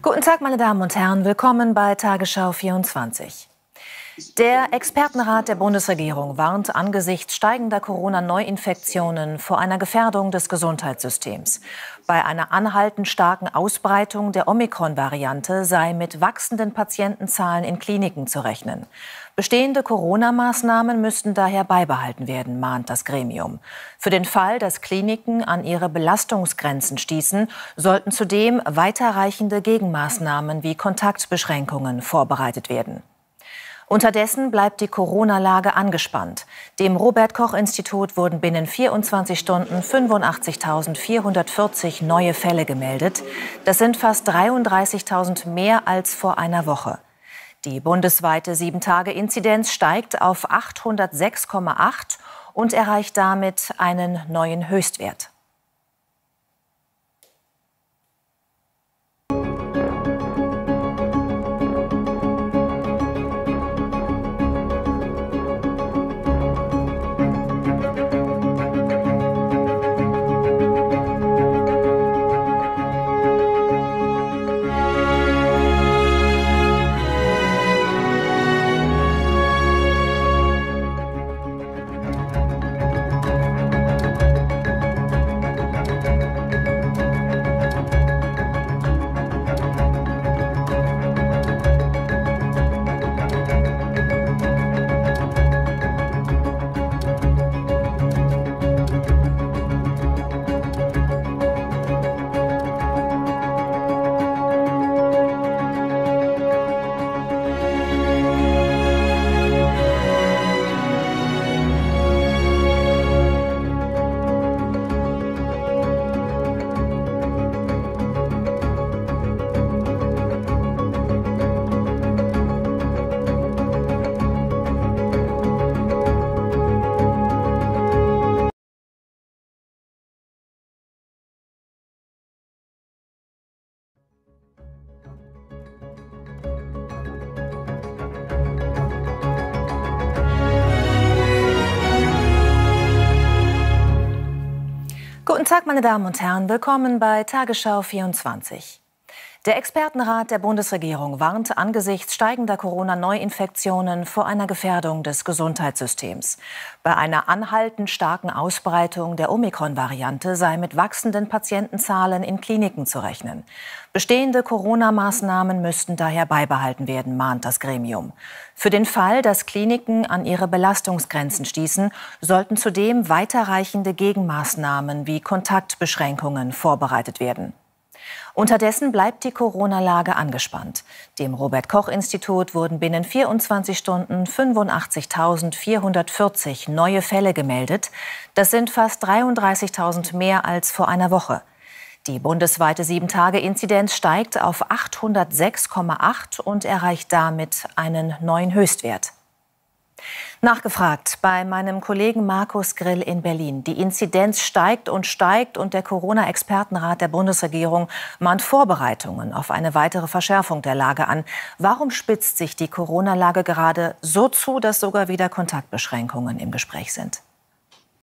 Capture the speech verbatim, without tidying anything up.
Guten Tag, meine Damen und Herren. Willkommen bei Tagesschau vierundzwanzig. Der Expertenrat der Bundesregierung warnt angesichts steigender Corona-Neuinfektionen vor einer Gefährdung des Gesundheitssystems. Bei einer anhaltend starken Ausbreitung der Omikron-Variante sei mit wachsenden Patientenzahlen in Kliniken zu rechnen. Bestehende Corona-Maßnahmen müssten daher beibehalten werden, mahnt das Gremium. Für den Fall, dass Kliniken an ihre Belastungsgrenzen stießen, sollten zudem weiterreichende Gegenmaßnahmen wie Kontaktbeschränkungen vorbereitet werden. Unterdessen bleibt die Corona-Lage angespannt. Dem Robert-Koch-Institut wurden binnen vierundzwanzig Stunden fünfundachtzigtausendvierhundertvierzig neue Fälle gemeldet. Das sind fast dreiunddreißigtausend mehr als vor einer Woche. Die bundesweite sieben Tage Inzidenz steigt auf achthundertsechs Komma acht und erreicht damit einen neuen Höchstwert. Guten Tag, meine Damen und Herren. Willkommen bei Tagesschau vierundzwanzig. Der Expertenrat der Bundesregierung warnt angesichts steigender Corona-Neuinfektionen vor einer Gefährdung des Gesundheitssystems. Bei einer anhaltend starken Ausbreitung der Omikron-Variante sei mit wachsenden Patientenzahlen in Kliniken zu rechnen. Bestehende Corona-Maßnahmen müssten daher beibehalten werden, mahnt das Gremium. Für den Fall, dass Kliniken an ihre Belastungsgrenzen stießen, sollten zudem weiterreichende Gegenmaßnahmen wie Kontaktbeschränkungen vorbereitet werden. Unterdessen bleibt die Corona-Lage angespannt. Dem Robert-Koch-Institut wurden binnen vierundzwanzig Stunden fünfundachtzigtausendvierhundertvierzig neue Fälle gemeldet. Das sind fast dreiunddreißigtausend mehr als vor einer Woche. Die bundesweite sieben Tage Inzidenz steigt auf achthundertsechs Komma acht und erreicht damit einen neuen Höchstwert. Nachgefragt bei meinem Kollegen Markus Grill in Berlin. Die Inzidenz steigt und steigt und der Corona-Expertenrat der Bundesregierung mahnt Vorbereitungen auf eine weitere Verschärfung der Lage an. Warum spitzt sich die Corona-Lage gerade so zu, dass sogar wieder Kontaktbeschränkungen im Gespräch sind?